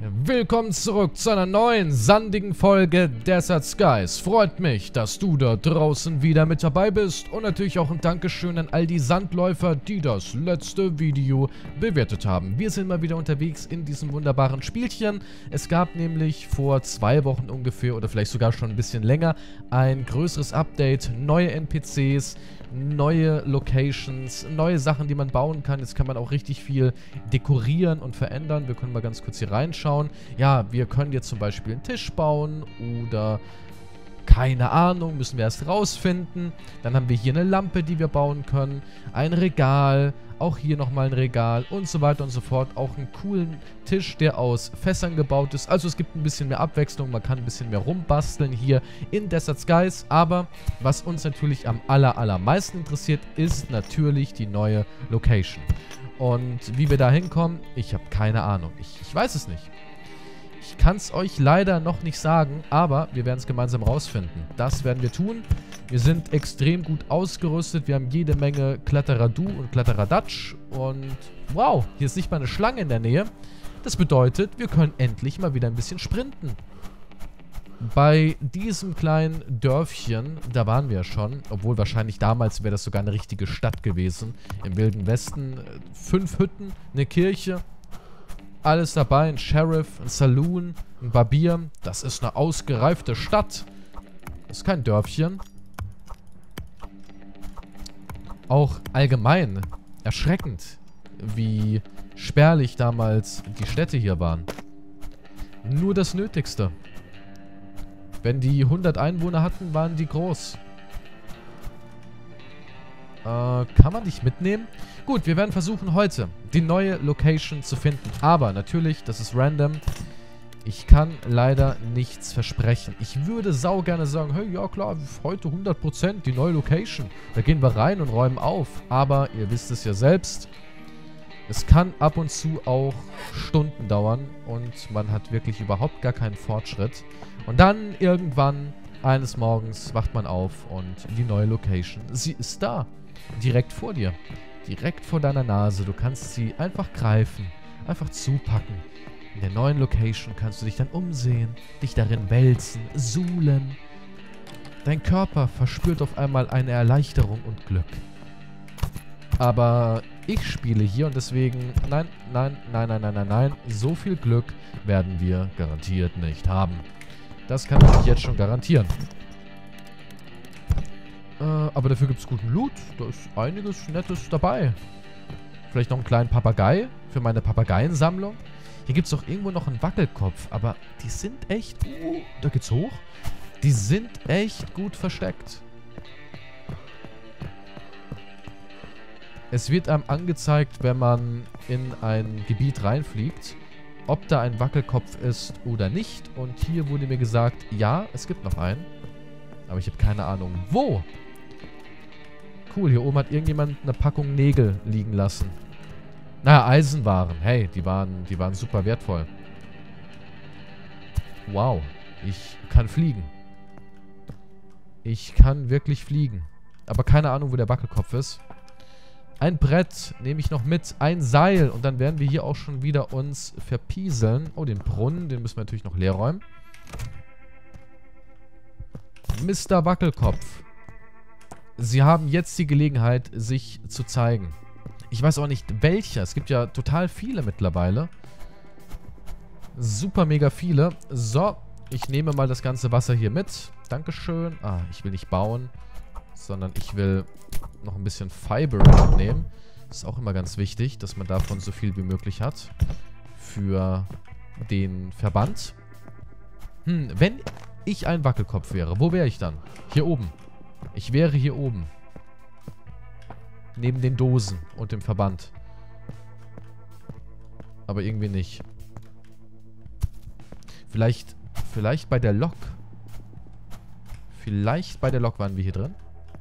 Willkommen zurück zu einer neuen sandigen Folge Desert Skies. Freut mich, dass du da draußen wieder mit dabei bist und natürlich auch ein Dankeschön an all die Sandläufer, die das letzte Video bewertet haben. Wir sind mal wieder unterwegs in diesem wunderbaren Spielchen. Es gab nämlich vor 2 Wochen ungefähr oder vielleicht sogar schon ein bisschen länger ein größeres Update, neue NPCs, neue Locations, neue Sachen, die man bauen kann. Jetzt kann man auch richtig viel dekorieren und verändern. Wir können mal ganz kurz hier reinschauen. Ja, wir können jetzt zum Beispiel einen Tisch bauen oder keine Ahnung, müssen wir erst rausfinden. Dann haben wir hier eine Lampe, die wir bauen können, ein Regal, auch hier nochmal ein Regal und so weiter und so fort. Auch einen coolen Tisch, der aus Fässern gebaut ist. Also es gibt ein bisschen mehr Abwechslung, man kann ein bisschen mehr rumbasteln hier in Desert Skies. Aber was uns natürlich am allermeisten interessiert, ist natürlich die neue Location. Und wie wir da hinkommen, ich habe keine Ahnung. Ich weiß es nicht. Ich kann es euch leider noch nicht sagen, aber wir werden es gemeinsam rausfinden. Das werden wir tun. Wir sind extrem gut ausgerüstet. Wir haben jede Menge Kletterer-Du und Kletterer-Datsch. Und wow, hier ist nicht mal eine Schlange in der Nähe. Das bedeutet, wir können endlich mal wieder ein bisschen sprinten. Bei diesem kleinen Dörfchen, da waren wir ja schon, obwohl wahrscheinlich damals wäre das sogar eine richtige Stadt gewesen. Im Wilden Westen 5 Hütten, eine Kirche. Alles dabei, ein Sheriff, ein Saloon, ein Barbier. Das ist eine ausgereifte Stadt. Das ist kein Dörfchen. Auch allgemein erschreckend, wie spärlich damals die Städte hier waren. Nur das Nötigste. Wenn die 100 Einwohner hatten, waren die groß. Kann man nicht mitnehmen? Gut, wir werden versuchen heute die neue Location zu finden. Aber natürlich, das ist random. Ich kann leider nichts versprechen. Ich würde sau gerne sagen, hey, ja klar, heute 100% die neue Location. Da gehen wir rein und räumen auf. Aber ihr wisst es ja selbst. Es kann ab und zu auch Stunden dauern. Und man hat wirklich überhaupt gar keinen Fortschritt. Und dann irgendwann, eines Morgens, wacht man auf und die neue Location, sie ist da. Direkt vor dir. Direkt vor deiner Nase. Du kannst sie einfach greifen. Einfach zupacken. In der neuen Location kannst du dich dann umsehen. Dich darin wälzen. Suhlen. Dein Körper verspürt auf einmal eine Erleichterung und Glück. Aber ich spiele hier und deswegen... Nein. So viel Glück werden wir garantiert nicht haben. Das kann ich jetzt schon garantieren. Aber dafür gibt es guten Loot. Da ist einiges Nettes dabei. Vielleicht noch einen kleinen Papagei für meine Papageiensammlung. Hier gibt es doch irgendwo noch einen Wackelkopf. Aber die sind echt... da geht's hoch. Die sind echt gut versteckt. Es wird einem angezeigt, wenn man in ein Gebiet reinfliegt, ob da ein Wackelkopf ist oder nicht. Und hier wurde mir gesagt, ja, es gibt noch einen. Aber ich habe keine Ahnung, wo. Cool, hier oben hat irgendjemand eine Packung Nägel liegen lassen. Naja, Eisenwaren. Hey, die waren super wertvoll. Wow, ich kann fliegen. Ich kann wirklich fliegen. Aber keine Ahnung, wo der Wackelkopf ist. Ein Brett nehme ich noch mit. Ein Seil. Und dann werden wir hier auch schon wieder uns verpieseln. Oh, den Brunnen, den müssen wir natürlich noch leer räumen. Mr. Wackelkopf. Sie haben jetzt die Gelegenheit, sich zu zeigen. Ich weiß auch nicht, welcher. Es gibt ja total viele mittlerweile. Super mega viele. So, ich nehme mal das ganze Wasser hier mit. Dankeschön. Ah, ich will nicht bauen, sondern ich will noch ein bisschen Fiber mitnehmen. Ist auch immer ganz wichtig, dass man davon so viel wie möglich hat. Für den Verband. Wenn ich ein Wackelkopf wäre, wo wäre ich dann? Hier oben. Ich wäre hier oben. Neben den Dosen und dem Verband. Aber irgendwie nicht. Vielleicht bei der Lok. Vielleicht bei der Lok waren wir hier drin.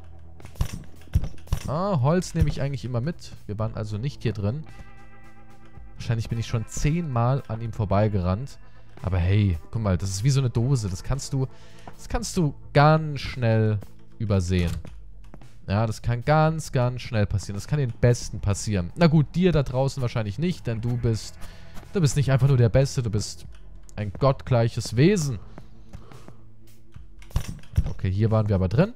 Ah, Holz nehme ich eigentlich immer mit. Wir waren also nicht hier drin. Wahrscheinlich bin ich schon 10-mal an ihm vorbeigerannt. Aber hey, guck mal, das ist wie so eine Dose. Das kannst du ganz schnell übersehen. Ja, das kann ganz schnell passieren. Das kann den Besten passieren. Na gut, dir da draußen wahrscheinlich nicht, denn du bist Du bist nicht einfach nur der Beste, du bist ein gottgleiches Wesen. Okay, hier waren wir aber drin.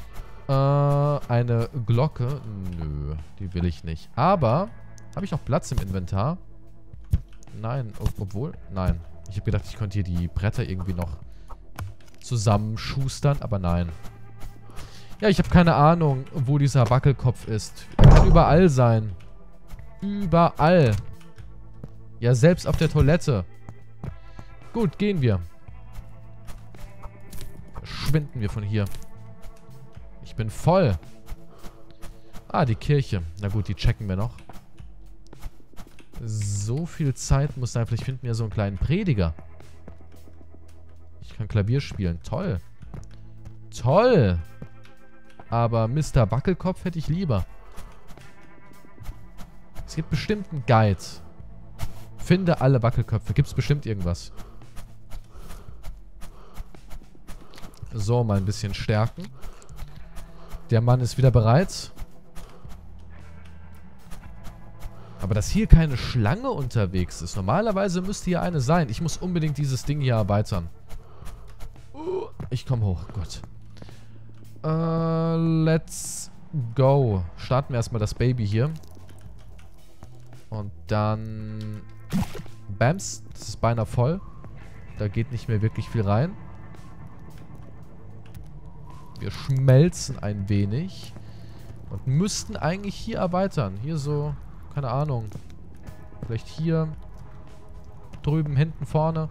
Eine Glocke. Nö, die will ich nicht. Aber, habe ich noch Platz im Inventar? Nein, obwohl, nein. Ich habe gedacht, ich könnte hier die Bretter irgendwie noch zusammenschustern, aber nein. Ja, ich habe keine Ahnung, wo dieser Wackelkopf ist. Er kann überall sein. Überall. Ja, selbst auf der Toilette. Gut, gehen wir. Verschwinden wir von hier. Ich bin voll. Ah, die Kirche. Na gut, die checken wir noch. So viel Zeit muss sein. Vielleicht finden wir so einen kleinen Prediger. Ich kann Klavier spielen. Toll. Toll. Aber Mr. Wackelkopf hätte ich lieber. Es gibt bestimmt einen Guide. Finde alle Wackelköpfe. Gibt es bestimmt irgendwas. So, mal ein bisschen stärken. Der Mann ist wieder bereit. Aber dass hier keine Schlange unterwegs ist. Normalerweise müsste hier eine sein. Ich muss unbedingt dieses Ding hier erweitern. Ich komme hoch. Gott. Let's go. Starten wir erstmal das Baby hier. Und dann... Bams. Das ist beinahe voll. Da geht nicht mehr wirklich viel rein. Wir schmelzen ein wenig. Und müssten eigentlich hier erweitern. Hier so, keine Ahnung. Vielleicht hier. Drüben, hinten, vorne.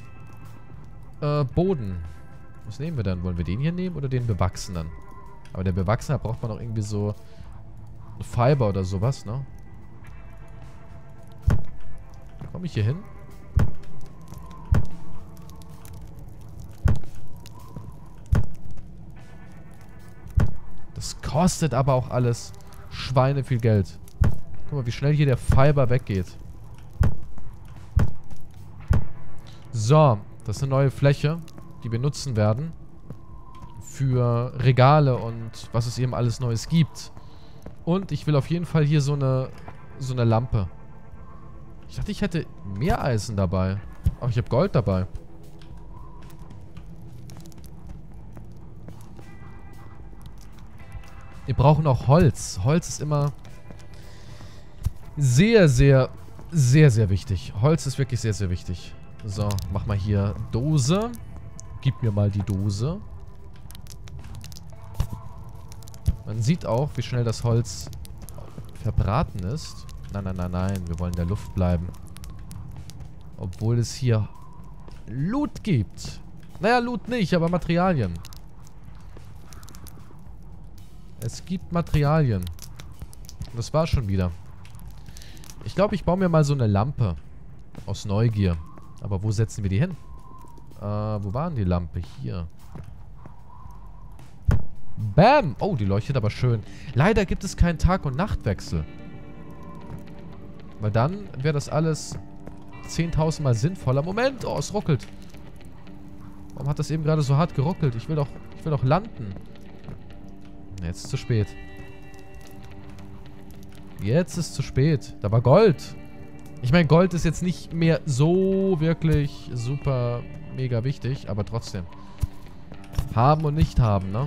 Boden. Was nehmen wir dann? Wollen wir den hier nehmen oder den bewachsenen? Aber der bewachsene braucht man auch irgendwie so Fiber oder sowas, ne? Komme ich hier hin? Das kostet aber auch alles Schweine viel Geld. Guck mal, wie schnell hier der Fiber weggeht. So, das ist eine neue Fläche, die wir nutzen werden. Für Regale und was es eben alles Neues gibt. Und ich will auf jeden Fall hier so eine Lampe. Ich dachte, ich hätte mehr Eisen dabei. Aber ich habe Gold dabei. Wir brauchen auch Holz. Holz ist immer sehr, sehr, sehr, sehr wichtig. Holz ist wirklich sehr, sehr wichtig. So, mach mal hier Dose. Gib mir mal die Dose. Man sieht auch, wie schnell das Holz verbraten ist. Nein, nein, nein, nein. Wir wollen in der Luft bleiben. Obwohl es hier Loot gibt. Naja, Loot nicht, aber Materialien. Es gibt Materialien. Und das war schon wieder. Ich glaube, ich baue mir mal so eine Lampe. Aus Neugier. Aber wo setzen wir die hin? Wo war denn die Lampe? Hier. Bam! Oh, die leuchtet aber schön. Leider gibt es keinen Tag- und Nachtwechsel. Weil dann wäre das alles 10.000 Mal sinnvoller. Moment! Oh, es ruckelt. Warum hat das eben gerade so hart geruckelt? Ich will doch landen. Jetzt ist es zu spät. Jetzt ist es zu spät. Da war Gold. Ich meine, Gold ist jetzt nicht mehr so wirklich super mega wichtig, aber trotzdem. Haben und nicht haben, ne?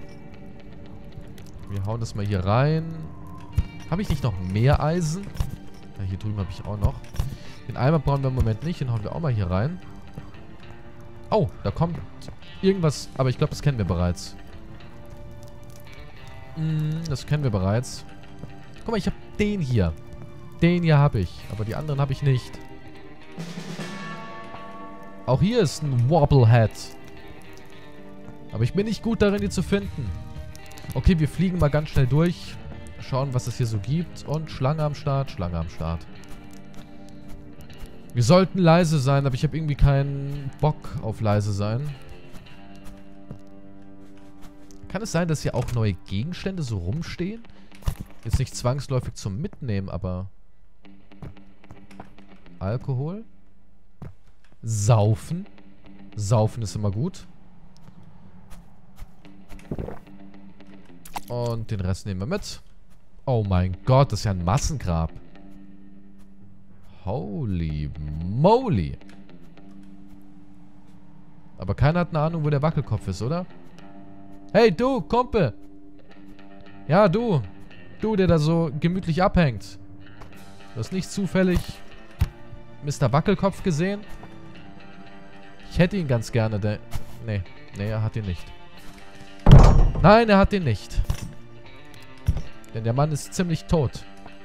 Wir hauen das mal hier rein. Habe ich nicht noch mehr Eisen? Ja, hier drüben habe ich auch noch. Den Eimer brauchen wir im Moment nicht. Den hauen wir auch mal hier rein. Oh, da kommt irgendwas. Aber ich glaube, das kennen wir bereits. Das kennen wir bereits. Guck mal, ich habe den hier. Den hier habe ich. Aber die anderen habe ich nicht. Auch hier ist ein Wobblehead. Aber ich bin nicht gut darin, die zu finden. Okay, wir fliegen mal ganz schnell durch. Schauen, was es hier so gibt. Und Schlange am Start, Schlange am Start. Wir sollten leise sein, aber ich habe irgendwie keinen Bock auf leise sein. Kann es sein, dass hier auch neue Gegenstände so rumstehen? Jetzt nicht zwangsläufig zum Mitnehmen, aber... Alkohol? Saufen? Saufen ist immer gut. Und den Rest nehmen wir mit. Oh mein Gott, das ist ja ein Massengrab. Holy moly. Aber keiner hat eine Ahnung, wo der Wackelkopf ist, oder? Hey, du, Kumpel. Ja, du. Du, der da so gemütlich abhängt. Du hast nicht zufällig Mr. Wackelkopf gesehen? Ich hätte ihn ganz gerne. Nee, er hat ihn nicht. Nein, er hat ihn nicht. Denn der Mann ist ziemlich tot.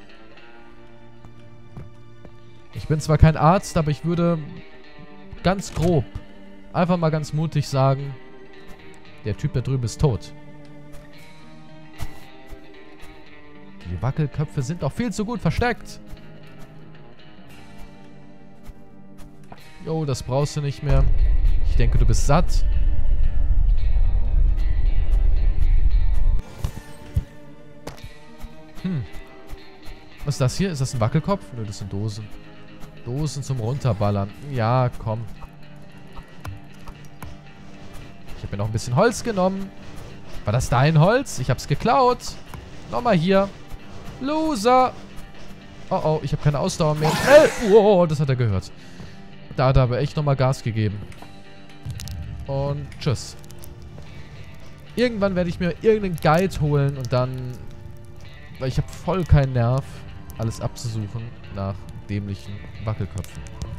Ich bin zwar kein Arzt, aber ich würde ganz grob, einfach mal ganz mutig sagen, der Typ da drüben ist tot. Die Wackelköpfe sind doch viel zu gut versteckt. Jo, das brauchst du nicht mehr. Ich denke, du bist satt. Was ist das hier? Ist das ein Wackelkopf? Nö, das sind Dosen. Dosen zum Runterballern. Ja, komm. Ich habe mir noch ein bisschen Holz genommen. War das dein Holz? Ich hab's geklaut. Nochmal hier. Loser. Oh, oh, ich habe keine Ausdauer mehr. Schnell. Wow, das hat er gehört. Da hat er aber echt nochmal Gas gegeben. Und tschüss. Irgendwann werde ich mir irgendeinen Guide holen und dann... Weil ich habe voll keinen Nerv, alles abzusuchen nach dämlichen Wackelköpfen.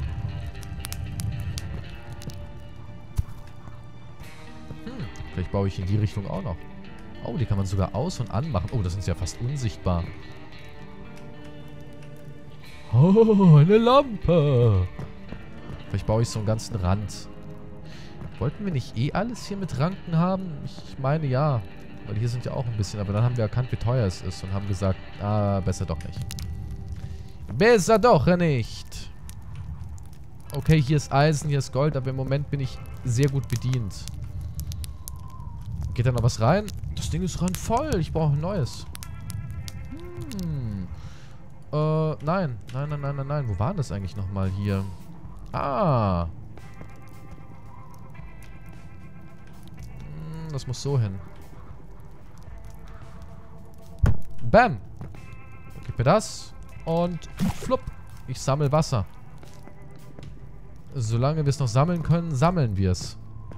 Vielleicht baue ich in die Richtung auch noch. Oh, die kann man sogar aus- und anmachen. Oh, das ist ja fast unsichtbar. Oh, eine Lampe. Vielleicht baue ich so einen ganzen Rand. Wollten wir nicht eh alles hier mit Ranken haben? Ich meine ja. Weil hier sind ja auch ein bisschen. Aber dann haben wir erkannt, wie teuer es ist. Und haben gesagt, besser doch nicht. Besser doch nicht. Okay, hier ist Eisen, hier ist Gold. Aber im Moment bin ich sehr gut bedient. Geht da noch was rein? Das Ding ist randvoll. Ich brauche ein neues. Nein. Nein. Wo war das eigentlich nochmal hier? Ah. Das muss so hin. Bam. Gib mir das. Und flupp. Ich sammle Wasser. Solange wir es noch sammeln können, sammeln wir es.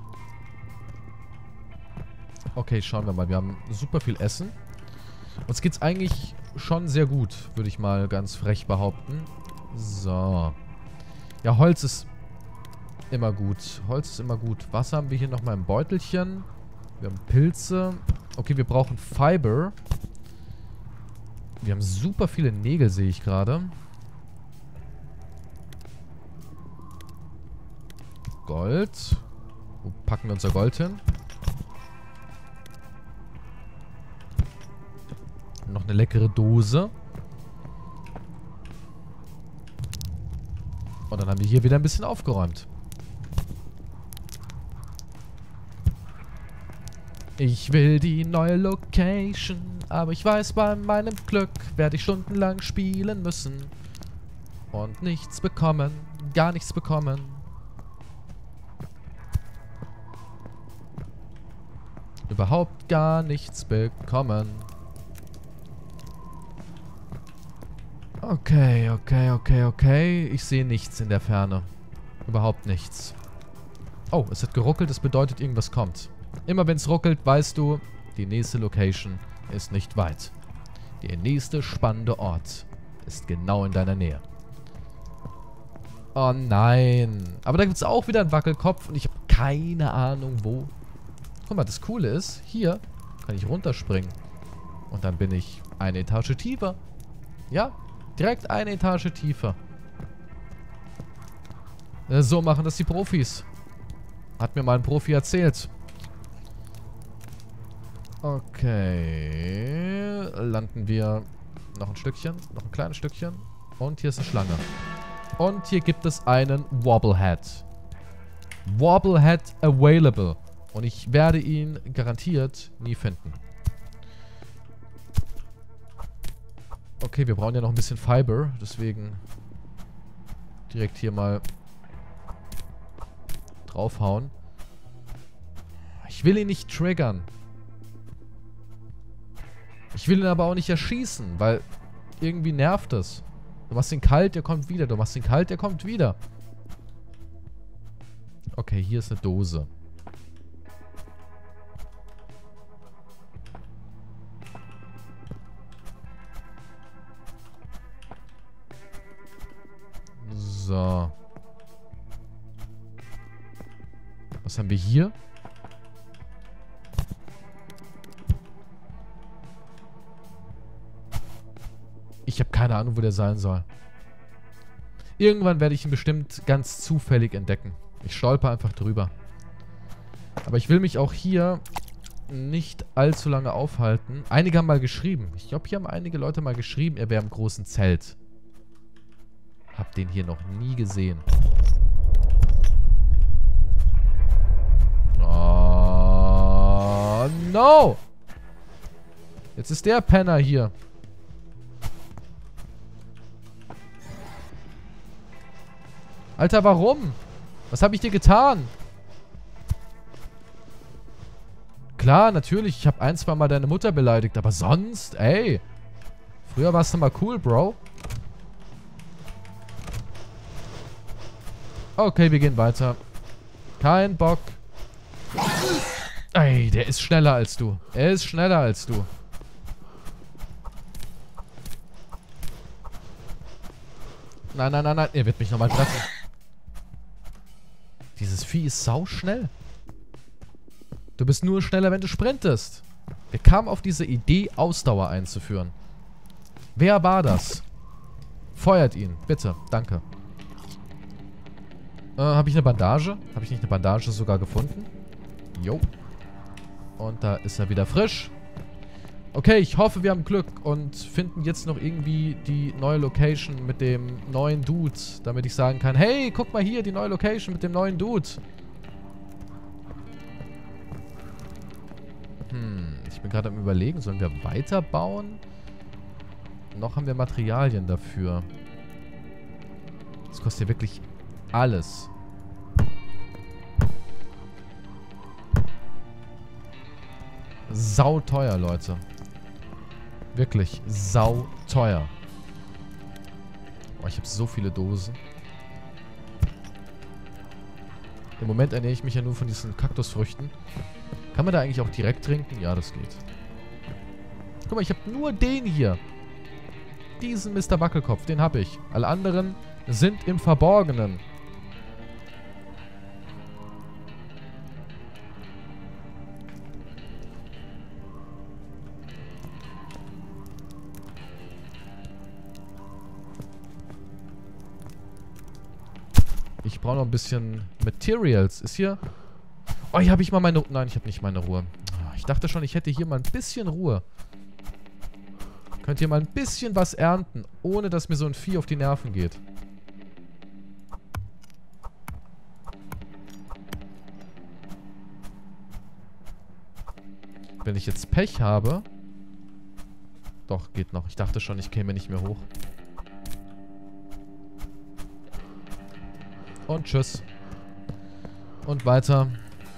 Okay, schauen wir mal. Wir haben super viel Essen. Uns geht's eigentlich schon sehr gut, würde ich mal ganz frech behaupten. So. Ja, Holz ist immer gut. Holz ist immer gut. Was haben wir hier nochmal im Beutelchen? Wir haben Pilze. Okay, wir brauchen Fiber. Wir haben super viele Nägel, sehe ich gerade. Gold. Wo packen wir unser Gold hin? Noch eine leckere Dose. Und dann haben wir hier wieder ein bisschen aufgeräumt. Ich will die neue Location, aber ich weiß, bei meinem Glück werde ich stundenlang spielen müssen. Und nichts bekommen, gar nichts bekommen. Überhaupt gar nichts bekommen. Okay. Ich sehe nichts in der Ferne. Überhaupt nichts. Oh, es hat geruckelt, das bedeutet, irgendwas kommt. Immer wenn es ruckelt, weißt du, die nächste Location ist nicht weit. Der nächste spannende Ort ist genau in deiner Nähe. Oh nein. Aber da gibt es auch wieder einen Wackelkopf und ich habe keine Ahnung wo. Guck mal, das Coole ist, hier kann ich runterspringen. Und dann bin ich eine Etage tiefer. Ja, direkt eine Etage tiefer. So machen das die Profis. Hat mir mal ein Profi erzählt. Okay. Landen wir noch ein Stückchen. Noch ein kleines Stückchen. Und hier ist eine Schlange. Und hier gibt es einen Wobblehead. Wobblehead available. Und ich werde ihn garantiert nie finden. Okay, wir brauchen ja noch ein bisschen Fiber. Deswegen direkt hier mal draufhauen. Ich will ihn nicht triggern. Ich will ihn aber auch nicht erschießen, weil irgendwie nervt es. Du machst ihn kalt, der kommt wieder. Du machst ihn kalt, der kommt wieder. Okay, hier ist eine Dose. So. Was haben wir hier? Ich habe keine Ahnung, wo der sein soll. Irgendwann werde ich ihn bestimmt ganz zufällig entdecken. Ich stolper einfach drüber. Aber ich will mich auch hier nicht allzu lange aufhalten. Einige haben mal geschrieben. Ich glaube, hier haben einige Leute mal geschrieben, er wäre im großen Zelt. Hab den hier noch nie gesehen. Oh, no! Jetzt ist der Penner hier. Alter, warum? Was habe ich dir getan? Klar, natürlich, ich habe ein, zwei Mal deine Mutter beleidigt, aber sonst, ey. Früher warst du mal cool, Bro. Okay, wir gehen weiter. Kein Bock. Ey, der ist schneller als du. Er ist schneller als du. Nein, nein, nein, nein. Er wird mich nochmal treffen. Dieses Vieh ist sauschnell. Du bist nur schneller, wenn du sprintest. Wer kam auf diese Idee, Ausdauer einzuführen? Wer war das? Feuert ihn, bitte. Danke. Habe ich eine Bandage? Habe ich nicht eine Bandage sogar gefunden? Jo. Und da ist er wieder frisch. Okay, ich hoffe, wir haben Glück und finden jetzt noch irgendwie die neue Location mit dem neuen Dude, damit ich sagen kann, hey, guck mal hier, die neue Location mit dem neuen Dude. Ich bin gerade am Überlegen, sollen wir weiterbauen? Noch haben wir Materialien dafür. Das kostet ja wirklich alles. Sau teuer, Leute. Wirklich sau teuer. Oh, ich habe so viele Dosen. Im Moment ernähre ich mich ja nur von diesen Kaktusfrüchten. Kann man da eigentlich auch direkt trinken? Ja, das geht. Guck mal, ich habe nur den hier. Diesen Mr. Wackelkopf, den habe ich. Alle anderen sind im Verborgenen. Ich brauche noch ein bisschen Materials. Ist hier... Oh, hier habe ich mal meine... Nein, ich habe nicht meine Ruhe. Ich dachte schon, ich hätte hier mal ein bisschen Ruhe. Könnt ihr mal ein bisschen was ernten, ohne dass mir so ein Vieh auf die Nerven geht. Wenn ich jetzt Pech habe... Doch, geht noch. Ich dachte schon, ich käme nicht mehr hoch. Und tschüss. Und weiter.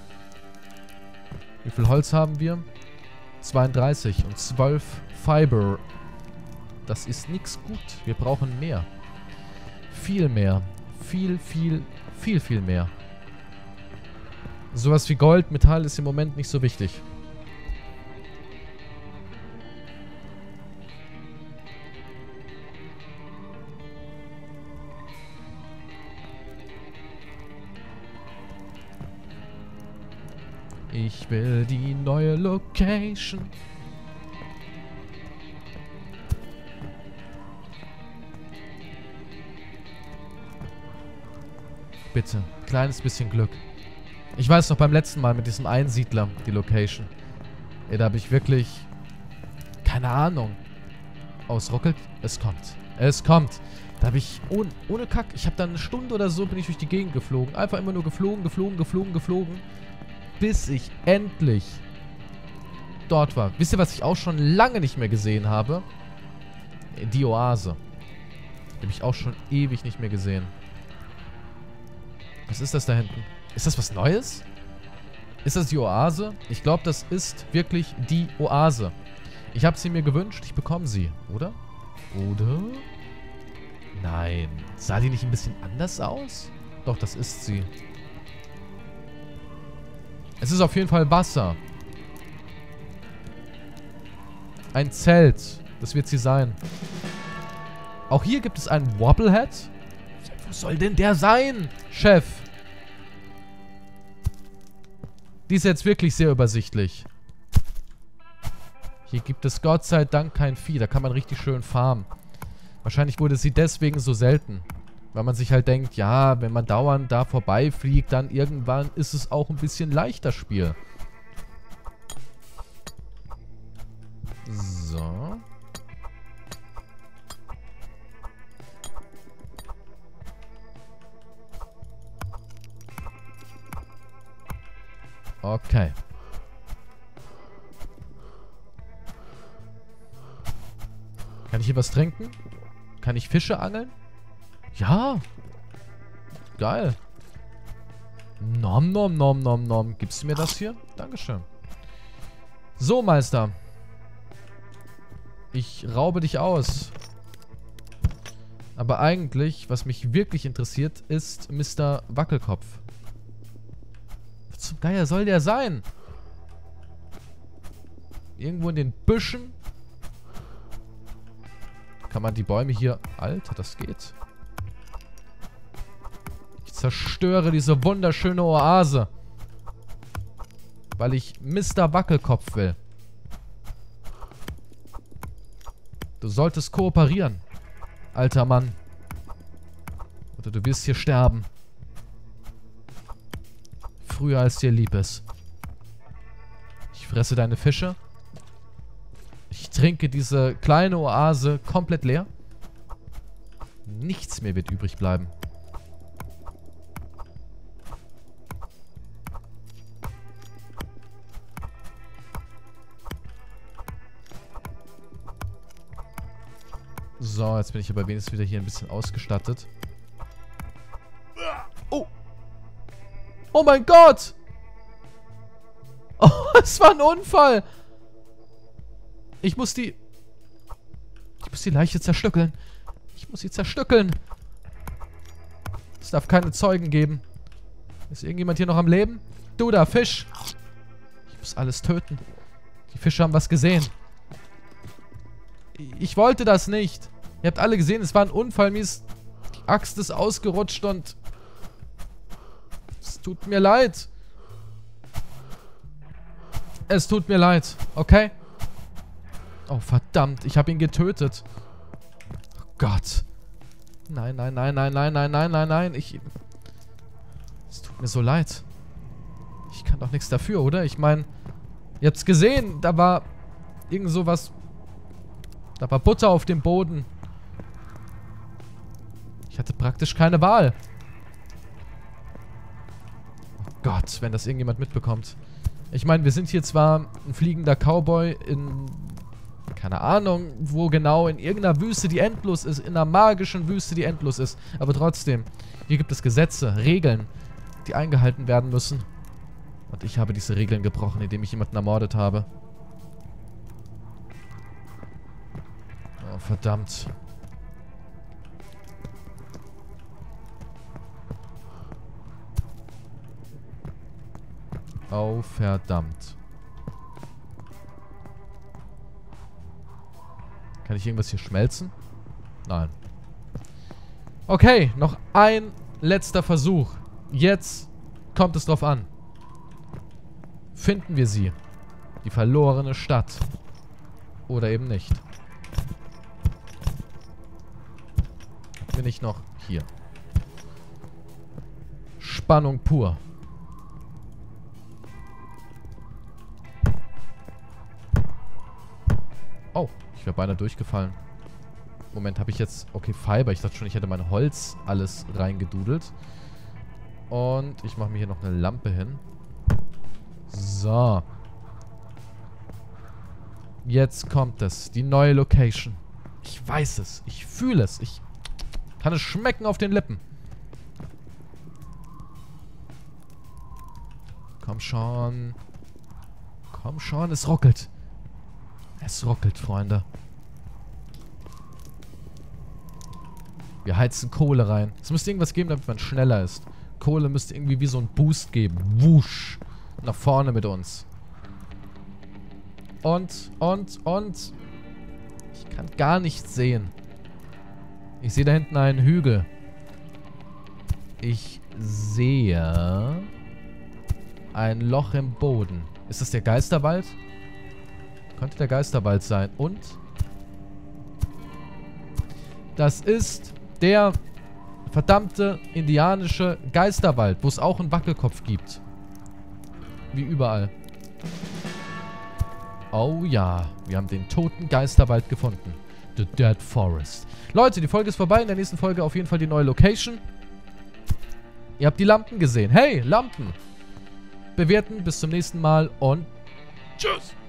Wie viel Holz haben wir? 32 und 12 Fiber. Das ist nix gut. Wir brauchen mehr. Viel mehr. Viel mehr. Sowas wie Gold, Metall ist im Moment nicht so wichtig. Ich will die neue Location. Bitte, kleines bisschen Glück. Ich weiß noch beim letzten Mal mit diesem Einsiedler, die Location. Ey, da habe ich wirklich... Keine Ahnung. Oh, es ruckelt. Es kommt. Es kommt. Da habe ich... Ohne Kack. Ich habe dann eine Stunde oder so bin ich durch die Gegend geflogen. Einfach immer nur geflogen. Bis ich endlich dort war. Wisst ihr, was ich auch schon lange nicht mehr gesehen habe? Die Oase. Die habe ich auch schon ewig nicht mehr gesehen. Was ist das da hinten? Ist das was Neues? Ist das die Oase? Ich glaube, das ist wirklich die Oase. Ich habe sie mir gewünscht, ich bekomme sie, oder? Oder? Nein. Sah die nicht ein bisschen anders aus? Doch, das ist sie. Es ist auf jeden Fall Wasser. Ein Zelt. Das wird sie sein. Auch hier gibt es einen Wobblehead. Wo soll denn der sein, Chef? Die ist jetzt wirklich sehr übersichtlich. Hier gibt es Gott sei Dank kein Vieh. Da kann man richtig schön farmen. Wahrscheinlich wurde sie deswegen so selten. Weil man sich halt denkt, ja, wenn man dauernd da vorbeifliegt, dann irgendwann ist es auch ein bisschen leichter Spiel. So. Okay. Kann ich hier was trinken? Kann ich Fische angeln? Ja. Geil. Nom, nom, nom, nom, nom. Gibst du mir das hier? Dankeschön. So, Meister. Ich raube dich aus. Aber eigentlich, was mich wirklich interessiert, ist Mr. Wackelkopf. Was zum Geier soll der sein? Irgendwo in den Büschen? Kann man die Bäume hier... Alter, das geht. Ich zerstöre diese wunderschöne Oase. Weil ich Mr. Wackelkopf will. Du solltest kooperieren, alter Mann. Oder du wirst hier sterben. Früher als dir lieb ist. Ich fresse deine Fische. Ich trinke diese kleine Oase komplett leer. Nichts mehr wird übrig bleiben. So, jetzt bin ich aber wenigstens wieder hier ein bisschen ausgestattet. Oh! Oh mein Gott! Oh, es war ein Unfall! Ich muss die Leiche zerstückeln. Ich muss sie zerstückeln. Es darf keine Zeugen geben. Ist irgendjemand hier noch am Leben? Du da, Fisch! Ich muss alles töten. Die Fische haben was gesehen. Ich wollte das nicht. Ihr habt alle gesehen, es war ein Unfall. Mir ist die Axt ist ausgerutscht und... Es tut mir leid. Es tut mir leid, okay? Oh, verdammt. Ich habe ihn getötet. Oh Gott. Nein, nein, nein, nein, nein, nein, nein, nein, nein. Es tut mir so leid. Ich kann doch nichts dafür, oder? Ich meine, ihr habt's gesehen. Da war irgend sowas... Da war Butter auf dem Boden. Ich hatte praktisch keine Wahl. Oh Gott, wenn das irgendjemand mitbekommt. Ich meine, wir sind hier zwar ein fliegender Cowboy in... Keine Ahnung, wo genau. In irgendeiner Wüste, die endlos ist. In einer magischen Wüste, die endlos ist. Aber trotzdem. Hier gibt es Gesetze, Regeln, die eingehalten werden müssen. Und ich habe diese Regeln gebrochen, indem ich jemanden ermordet habe. Oh, verdammt. Oh, verdammt. Kann ich irgendwas hier schmelzen? Nein. Okay, noch ein letzter Versuch. Jetzt kommt es drauf an. Finden wir sie. Die verlorene Stadt. Oder eben nicht. Bin ich noch hier. Spannung pur. Oh, ich wäre beinahe durchgefallen. Moment, habe ich jetzt... Okay, Fiber. Ich dachte schon, ich hätte mein Holz alles reingedudelt. Und ich mache mir hier noch eine Lampe hin. So. Jetzt kommt es. Die neue Location. Ich weiß es. Ich fühle es. Ich kann es schmecken auf den Lippen. Komm schon. Komm schon, es ruckelt. Es ruckelt, Freunde. Wir heizen Kohle rein. Es müsste irgendwas geben, damit man schneller ist. Kohle müsste irgendwie wie so ein Boost geben. Wusch. Nach vorne mit uns. Und. Ich kann gar nichts sehen. Ich sehe da hinten einen Hügel. Ich sehe ein Loch im Boden. Ist das der Geisterwald? Könnte der Geisterwald sein. Und? Das ist der verdammte indianische Geisterwald, wo es auch einen Wackelkopf gibt. Wie überall. Oh ja, wir haben den toten Geisterwald gefunden. The Dead Forest. Leute, die Folge ist vorbei. In der nächsten Folge auf jeden Fall die neue Location. Ihr habt die Lampen gesehen. Hey, Lampen! Bewerten, bis zum nächsten Mal und tschüss!